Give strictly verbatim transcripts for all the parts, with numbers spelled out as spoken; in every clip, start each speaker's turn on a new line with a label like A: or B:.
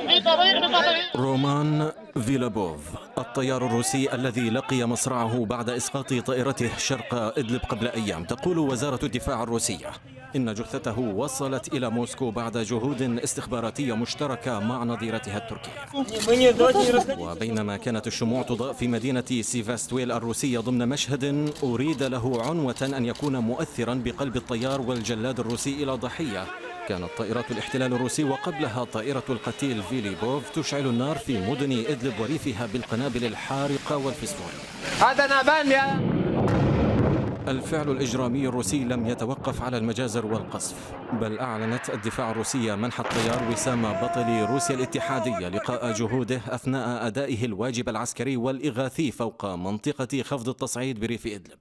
A: رومان فيلابوف، الطيار الروسي الذي لقي مصرعه بعد إسقاط طائرته شرق إدلب قبل أيام. تقول وزارة الدفاع الروسية إن جثته وصلت إلى موسكو بعد جهود استخباراتية مشتركة مع نظيرتها التركية. وبينما كانت الشموع تضاء في مدينة سيفاستويل الروسية ضمن مشهد أريد له عنوة أن يكون مؤثرا بقلب الطيار والجلاد الروسي إلى ضحية، كانت طائرات الاحتلال الروسي وقبلها طائرة القتيل فيليبوف تشعل النار في مدن إدلب وريفها بالقنابل الحارقة والفسفور.
B: هذا نعبان يا
A: الفعل الإجرامي الروسي لم يتوقف على المجازر والقصف، بل أعلنت الدفاع الروسية منح الطيار وسام بطل روسيا الاتحادية لقاء جهوده أثناء أدائه الواجب العسكري والإغاثي فوق منطقة خفض التصعيد بريف إدلب.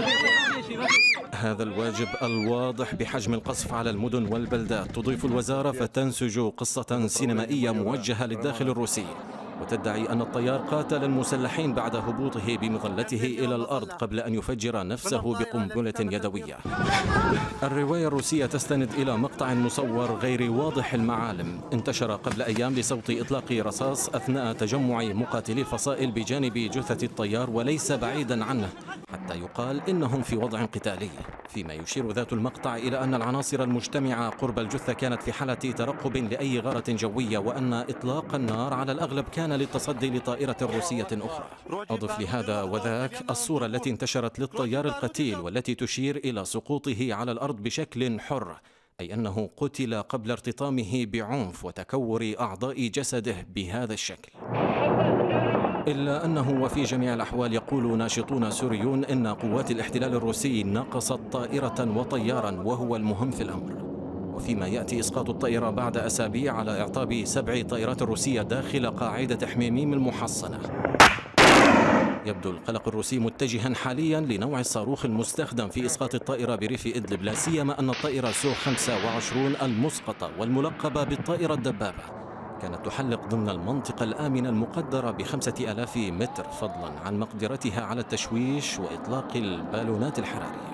A: هذا الواجب الواضح بحجم القصف على المدن والبلدات تضيف الوزارة فتنسج قصة سينمائية موجهة للداخل الروسي، وتدعي أن الطيار قاتل المسلحين بعد هبوطه بمظلته إلى الأرض قبل أن يفجر نفسه بقنبلة يدوية. الرواية الروسية تستند إلى مقطع مصور غير واضح المعالم انتشر قبل أيام لصوت إطلاق رصاص أثناء تجمع مقاتلي الفصائل بجانب جثة الطيار وليس بعيدا عنه، حتى يقال إنهم في وضع قتالي، فيما يشير ذات المقطع إلى أن العناصر المجتمعة قرب الجثة كانت في حالة ترقب لأي غارة جوية، وأن إطلاق النار على الأغلب كان للتصدي لطائرة روسية أخرى. أضف لهذا وذاك الصورة التي انتشرت للطيار القتيل والتي تشير إلى سقوطه على الأرض بشكل حر، أي أنه قتل قبل ارتطامه بعنف وتكور أعضاء جسده بهذا الشكل. إلا أنه وفي جميع الأحوال يقول ناشطون سوريون إن قوات الاحتلال الروسي نقصت طائرة وطيارا وهو المهم في الأمر، وفيما يأتي إسقاط الطائرة بعد أسابيع على إعطاب سبع طائرات روسية داخل قاعدة حميميم المحصنة. يبدو القلق الروسي متجها حاليا لنوع الصاروخ المستخدم في إسقاط الطائرة بريف إدلب، لا سيما أن الطائرة سو خمسة وعشرين المسقطة والملقبة بالطائرة الدبابة كانت تحلق ضمن المنطقة الآمنة المقدرة بخمسة آلاف متر، فضلا عن مقدرتها على التشويش وإطلاق البالونات الحرارية.